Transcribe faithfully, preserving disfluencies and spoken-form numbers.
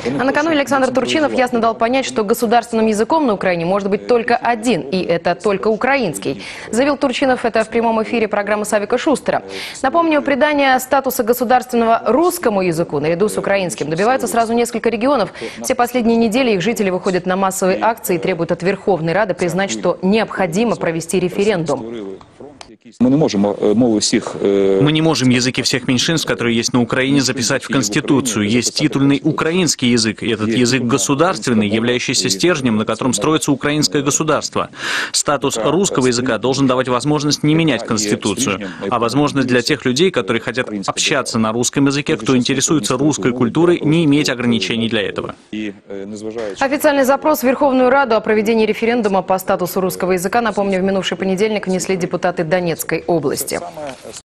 А накануне Александр Турчинов ясно дал понять, что государственным языком на Украине может быть только один, и это только украинский. Заявил Турчинов это в прямом эфире программы Савика Шустера. Напомню, придание статуса государственного русскому языку наряду с украинским добиваются сразу несколько регионов. Все последние недели их жители выходят на массовые акции и требуют от Верховной Рады признать, что необходимо провести референдум. Мы не можем мовы всех... Мы не можем языки всех меньшинств, которые есть на Украине, записать в Конституцию. Есть титульный украинский язык, и этот язык государственный, являющийся стержнем, на котором строится украинское государство. Статус русского языка должен давать возможность не менять Конституцию, а возможность для тех людей, которые хотят общаться на русском языке, кто интересуется русской культурой, не иметь ограничений для этого. Официальный запрос в Верховную Раду о проведении референдума по статусу русского языка, напомню, в минувший понедельник внесли депутаты Донецкой области.